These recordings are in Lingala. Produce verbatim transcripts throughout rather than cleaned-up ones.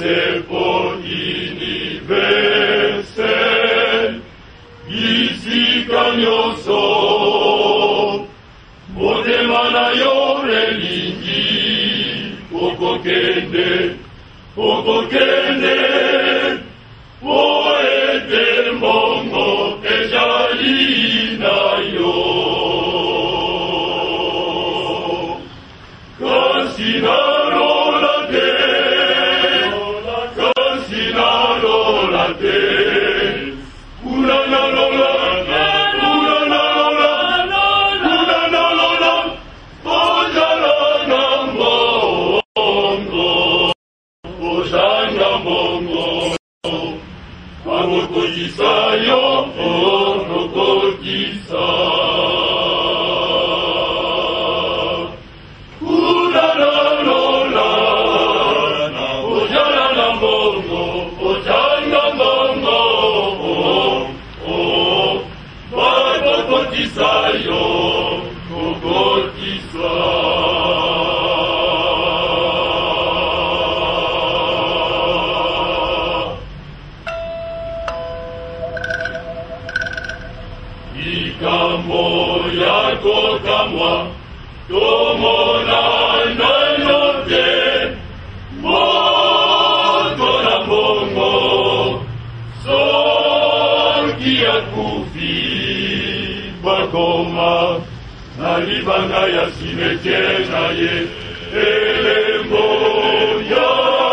principaux universel, bisika nyonso, motema na yo elingi, okokende, okokende, po ete mbongo ezali na yo. Kasi narola te, kasi narola te, ula narola, ula narola, ula narola, ojala na mbongo, ojala mbongo, amokokisa yo, amokokisa. Ikambo yako kamwa, tomona na yote, moto na mbongo, soki ya kufi, bakoma, na libanga ya simetiere na ye, elembo ya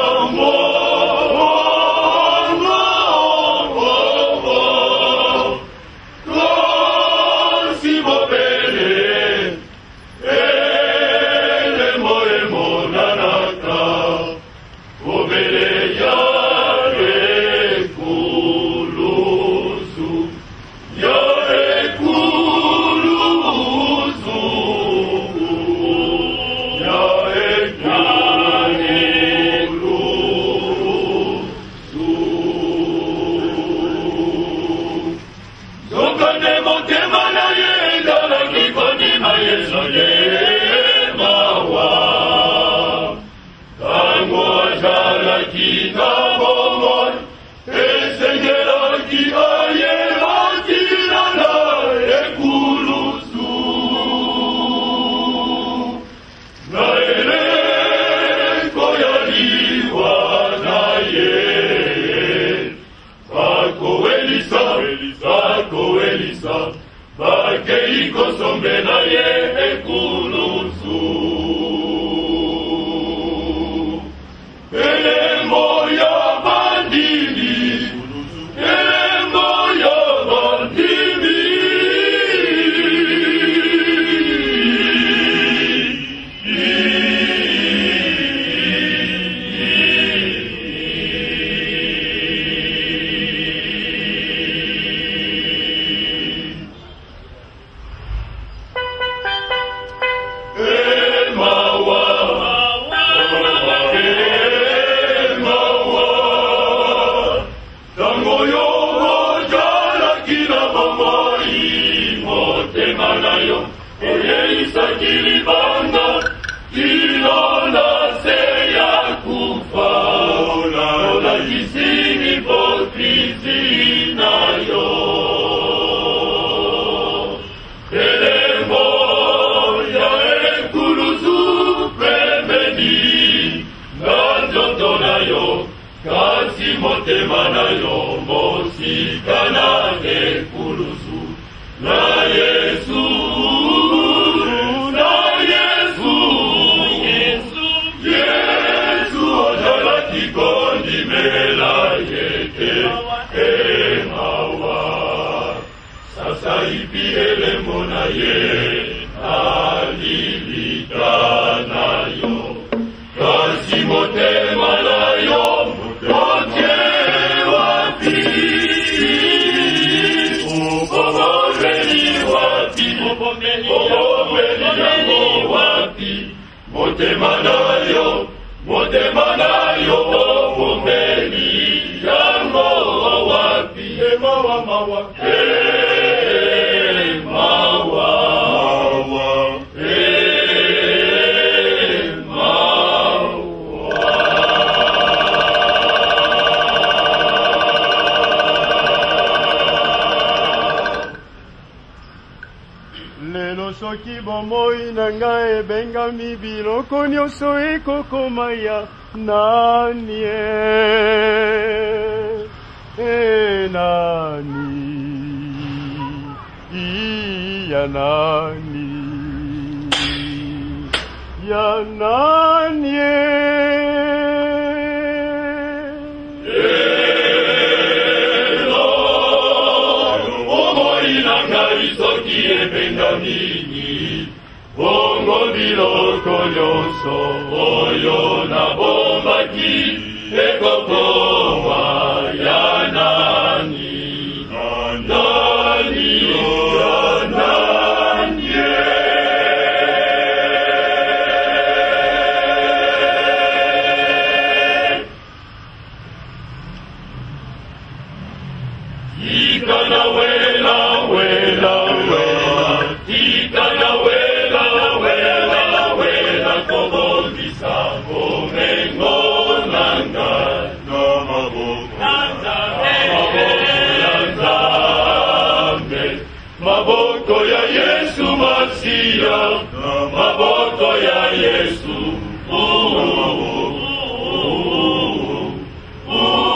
Motemanayo, Motemanayo, Pomeli, Yango, Wapi, Mawa, Mawa, Hey, Mawa, Mawa, Hey, Mawa. lelo soki bomoi na ngai ebengami biloko nyonso ekokoma ya nani e nani ya nani ya nani elo omoi na ngai soki ebengamini bongo biloko nyonso oyo nabombaki ekokoma ya nani nani ya nani ikana wela wela wela ikana wela wela wela kobombisa bomengo nanga no maboko maboko ya Yesu Masia maboko ya Yesu uh, uh, uh, uh,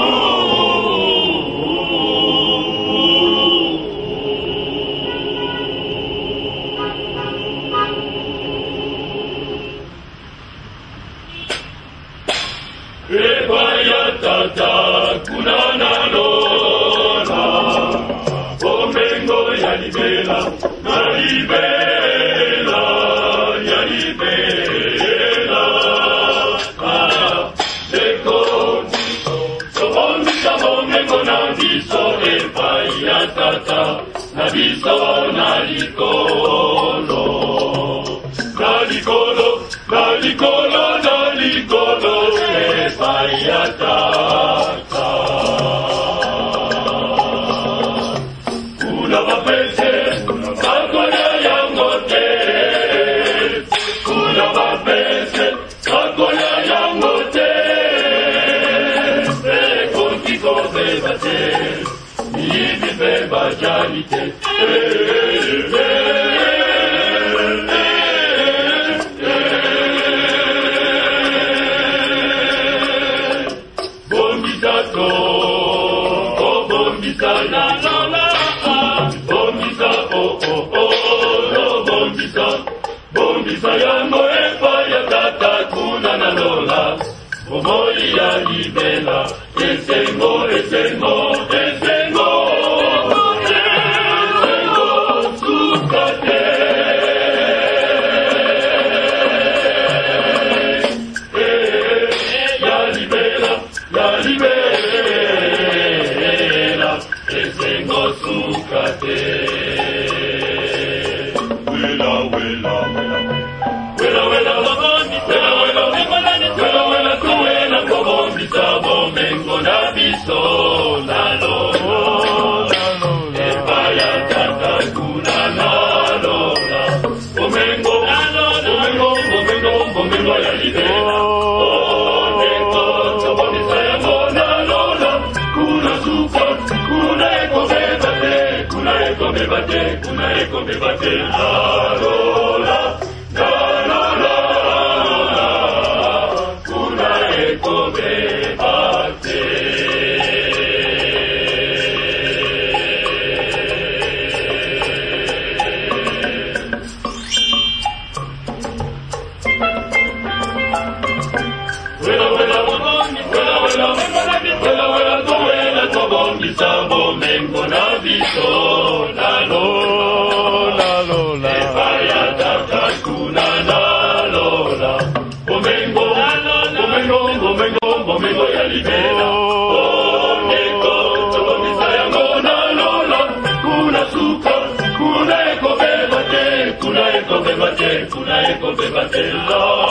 Ebaya tata kunana lola Bomengo ya libela na libela ya libela ah deko sobondi sabomengo na biso ebaya tata na biso na likolo na likolo na likolo na likolo ebaya tata kuna mapese kakoya yango te kuna mapese kakoya yango te ekokiko beba te ibi beba jani te bombitato oh bombita la la la bombita oh oh oh oh bombita bombita yango epa ya tata kuna na lola bomoi ya libela esengo esengo esengo esengo sukate ya libela ya libela esengo sukate wela wela wela wela wela wela wela wela kuwela kobombisa bomengo na biso na lola ebaya tata kuna na lola bomengo bomengo bomengo bomengo ya libela Kuna eko me bate la lola la lola kuna eko me bate wela wela wela wela wela wela wela kobombisa bomengo na biso la lola lola ebaya tata kuna la lola bomengo bomengo bomengo bomengo ya libela bomengo kobombisa yango na lola kuna suka kuna eko beba te kuna eko beba te kuna eko beba te la